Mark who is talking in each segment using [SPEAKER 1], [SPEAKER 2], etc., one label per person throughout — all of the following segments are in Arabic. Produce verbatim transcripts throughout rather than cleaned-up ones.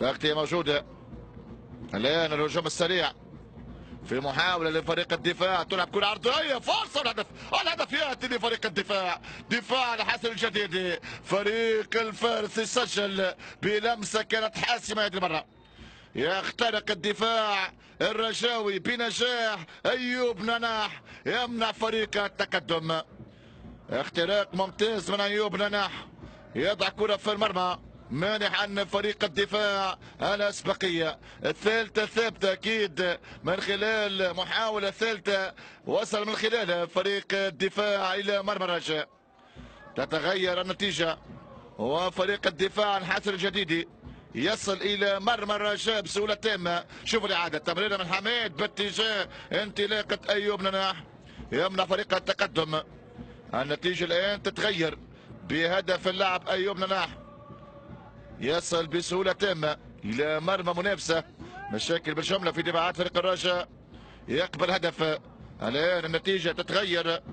[SPEAKER 1] تغطية موجودة. الآن الهجوم السريع في محاولة لفريق الدفاع، تلعب كرة عرضية، فرصة والهدف، الهدف يأتي لفريق الدفاع، دفاع الحسن الجديدي، فريق الفارس يسجل بلمسة كانت حاسمة هذه المرة. يخترق الدفاع الرجاوي بنجاح، أيوب نناح يمنع فريق التقدم. اختراق ممتاز من أيوب نناح، يضع كرة في المرمى، مانح عن فريق الدفاع الأسبقية. الثالثة ثابتة أكيد من خلال محاولة ثالثة وصل من خلالها فريق الدفاع إلى مرمى الرجاء. تتغير النتيجة وفريق الدفاع الحسن الجديدي يصل إلى مرمى الرجاء بسهولة تامة. شوفوا الإعادة، تمريرة من حميد باتجاه انطلاقة أيوب نناح يمنع فريق التقدم. النتيجة الآن تتغير بهدف اللاعب أيوب نناح، يصل بسهولة تامة إلى مرمى منافسة. مشاكل بالجملة في دفاعات فريق الرجاء، يقبل هدف. الآن النتيجة تتغير.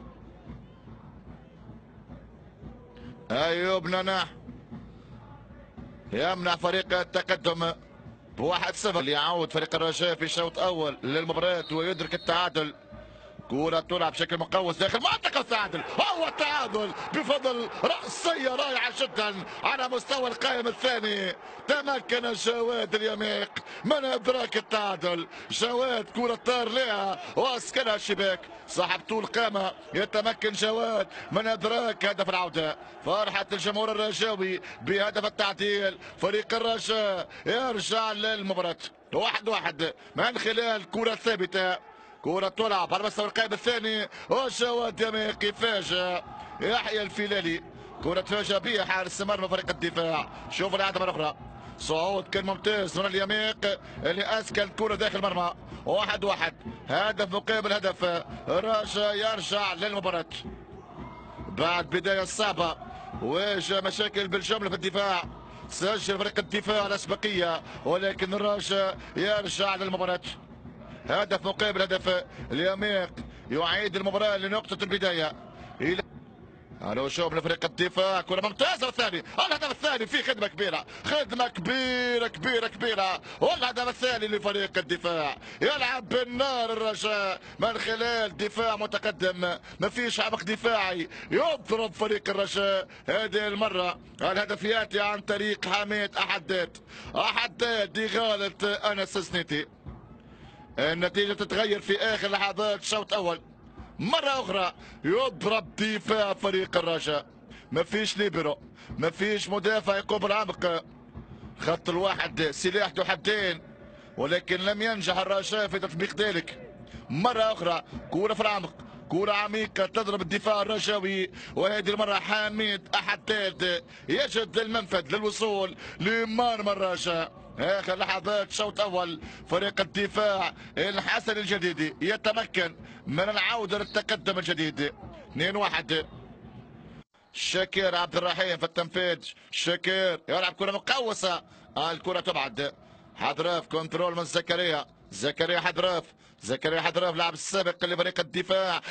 [SPEAKER 1] أيوب نناح يمنع فريق التقدم بواحد صفر. ليعود فريق الرجاء في شوط أول للمباراة ويدرك التعادل. كرة تلعب بشكل مقوس داخل منطقة التعادل، هو التعادل بفضل رأسية رائعة جدا على مستوى القائم الثاني. تمكن جواد اليميق من إدراك التعادل. جواد كرة طار لها وأسكنها الشباك، صاحب طول قامة. يتمكن جواد من إدراك هدف العودة. فرحة الجمهور الرجاوي بهدف التعديل. فريق الرجاء يرجع للمباراة واحد واحد من خلال كرة ثابتة. كرة تلعب على مستوى القائم الثاني وجواد يميق يفاجئ يحيى الفيلالي. كرة تفاجأ بها حارس مرمى فريق الدفاع. شوف الإعادة مرة أخرى، صعود كان ممتاز من اليميق اللي أسكن الكرة داخل مرمى. واحد واحد، هدف مقابل هدف. الرجاء يرجع للمباراة بعد بداية صعبة، واجه مشاكل بالجملة في الدفاع. سجل فريق الدفاع الأسبقية ولكن الرجاء يرجع للمباراة. هدف مقابل هدف. اليميق يعيد المباراة لنقطة البداية. إلى الهجوم لفريق الدفاع، كرة ممتازة الثاني، الهدف الثاني في خدمة كبيرة، خدمة كبيرة كبيرة كبيرة، والهدف الثاني لفريق الدفاع. يلعب بالنار الرجاء من خلال دفاع متقدم، ما فيش عمق دفاعي، يضرب فريق الرجاء. هذه المرة الهدف يأتي عن طريق حميد أحداد، أحداد دغالة أنس السنيتي. النتيجة تتغير في آخر لحظات الشوط الأول. مرة أخرى يضرب دفاع فريق الرجاء، ما فيش ليبرو، ما فيش مدافع يقوم بالعمق. خط الواحد سلاح ذو حدين ولكن لم ينجح الرجاء في تطبيق ذلك. مرة أخرى كرة في العمق، كرة عميقة تضرب الدفاع الرجاوي، وهذه المرة حميد أحداد يجد المنفذ للوصول لمرمى الرجاء. آخر لحظات الشوط الأول فريق الدفاع الحسن الجديدي يتمكن من العودة للتقدم الجديد. اثنين واحد. شاكر عبد الرحيم في التنفيذ، شاكر يلعب كرة مقوسة، الكرة تبعد. حضراف كنترول من زكريا، زكريا حضراف، زكريا حضراف لاعب السابق لفريق الدفاع.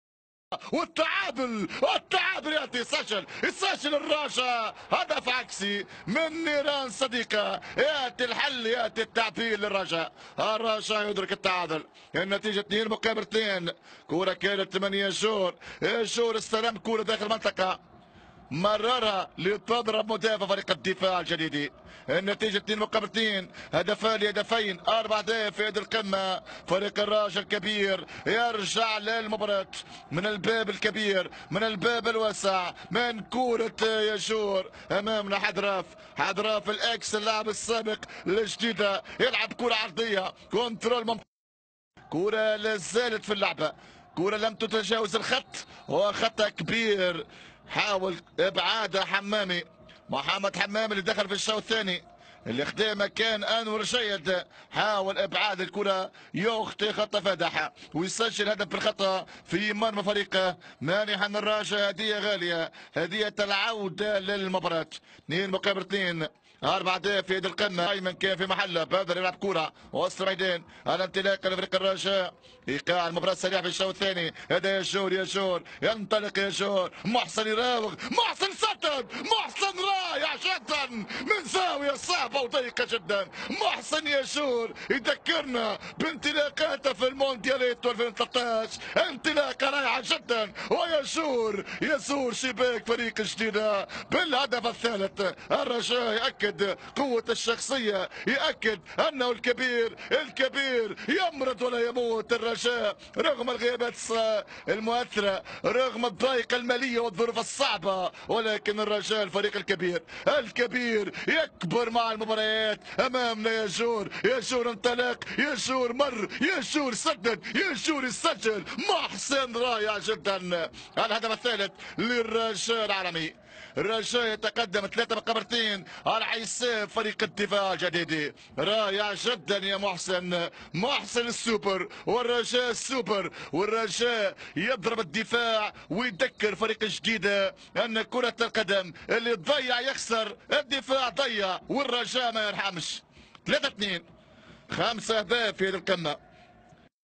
[SPEAKER 1] والتعادل، والتعادل ياتي، سجل يسجل الرجاء هدف عكسي من نيران صديقه. ياتي الحل، ياتي التعديل للرجاء. الرجاء يدرك التعادل. النتيجه اثنين مقابل اثنين. كره كانت ثمانية جور، جور استلم كره داخل المنطقه، مررها لتضرب مدافع فريق الدفاع الجديدي. النتيجة اثنين مقابل اثنين، هدفان لهدفين، أربع أهداف في يد القمة. فريق الراجل الكبير يرجع للمباراة من الباب الكبير، من الباب الواسع، من كرة يجور أمامنا حضراف، حضراف الإكس اللاعب السابق الجديدة، يلعب كرة عرضية، كنترول ممتاز. كرة لازالت في اللعبة، كرة لم تتجاوز الخط، هو خطأ كبير حاول ابعاد حمامي، محمد حمامي اللي دخل في الشوط الثاني اللي خدا مكان انور جيد، حاول ابعاد الكره، يخطي خطا فادحه ويسجل هدف بالخطا في مرمى فريقه، مانحا الرجاء هديه غاليه، هديه العوده للمباراه. اثنين مقابل اثنين، أربع أهداف في يد القمة. أيمن كان في محله، بدر يلعب كرة وسط الميدان، الانطلاق لفريق الرجاء، إيقاع المباراة سريع في الشوط الثاني. هذا يجور، يجور ينطلق، يجور محسن يراوغ، محسن سدد، محسن رائع جدا من زاوية صعبة. صعبة وضيقة جدا. محسن ياشور يذكرنا بانطلاقاته في المونديالات ألفين وثلاثة عشر، انطلاقة رائعة جدا، وياشور يزور شباك فريق الجديدة بالهدف الثالث. الرجاء يأكد قوة الشخصية، يأكد أنه الكبير الكبير يمرض ولا يموت. الرجاء رغم الغيابات المؤثرة، رغم الضائقة المالية والظروف الصعبة، ولكن الرجاء الفريق الكبير الكبير يكبر مع المباريات. أمامنا ياشور، ياشور انطلق، ياشور مر، ياشور سدد، ياشور يسجل. محسن رائع جدا. الهدف الثالث للرجاء العالمي. الرجاء يتقدم ثلاثة مقابلتين على حساب فريق الدفاع الجديدي. رائع جدا يا محسن، محسن السوبر والرجاء السوبر. والرجاء يضرب الدفاع ويذكر فريق الجديدة أن كرة القدم اللي تضيع يخسر، الدفاع ضيع والرجاء ما يرحمش. ثلاثة اثنين، خمسة أهداف في هذه القمة.